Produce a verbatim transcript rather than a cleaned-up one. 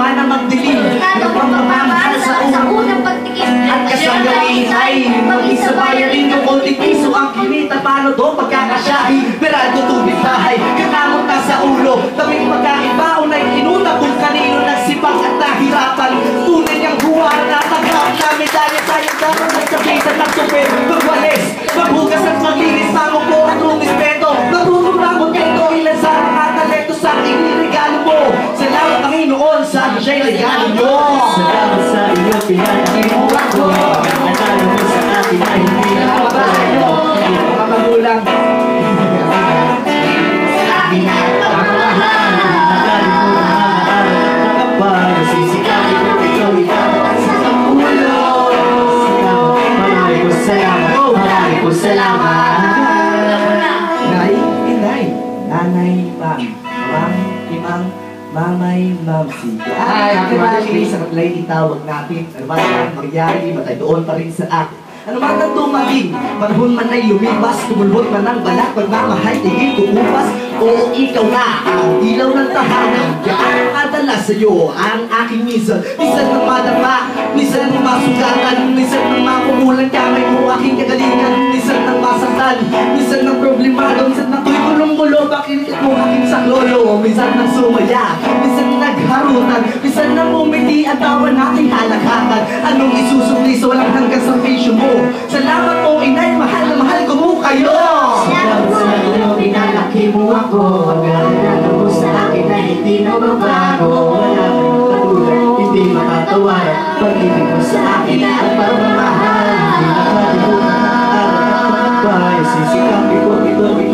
nagawa na magdilim nagpapamahal sa unang pagtikim at kasangaling ay maging sa bayarin ng konting piso ang kinita. Paano do pagkakasyahi perado tubig bahay kakamot na sa ulo daming pagkaibaon ay inuna kung kanino nagsipag at nahirapan. Tunay niyang huwa na tagap na medalya tayo dapat nagsabitan ng super magwalis maghugas at maglinis mamupo at rumispeto maghuhuramot nito ilan sa mga talento sa aking regalo mo. Salamat Panginoon sa akin siya'y regalo mo. Salamat sa iyo pinagin mo ako at ano mo sa akin ay hindi na kabayo mga magulang sa akin ay pagmamahal nagaling mo na maaral nakapal nasisikapin mo ito ikaw sa ulo. Marami ko salamat marami ko salamat Nay, inay, nanay, ma'am, mamang, imang, mamay, mamsi. Ay, happy birthday sa katlay itawag natin. Ano ba naman magyari, matay doon pa rin sa akin. Ano man ang tumaging, panahon man ay lumipas, tumulbot man ang balat, pagmamahal, tigil kukupas. Oo, ikaw na ang ilaw ng tahanan. Kaya nakadala sa'yo ang aking minsan. Minsan ng madama, minsan ng masugatan, minsan ng makumulang kamay mo aking kagalingan. Minsan ng masaktan, minsan ng problemado, minsan ng tuloy kulong-kulo, pakinikit mo aking saklolo. Minsan ng sumaya, minsan ng nagharutan, minsan ng umiti at tawa nating halakhakan. Anong isusukli sa walang hanggang sa presyo mo? Salamat po inay, mahal na mahal ko mo kayo. Salamat sa iyo, pinalaki mo ako. Ang ganda mo sa akin ay hindi mababago. Wala kang katulad, hindi matatawaran. Pag-ibig mo sa akin at pagmamahal, hindi makalimutan. Araw at pagpapay, sisikapin ko ito.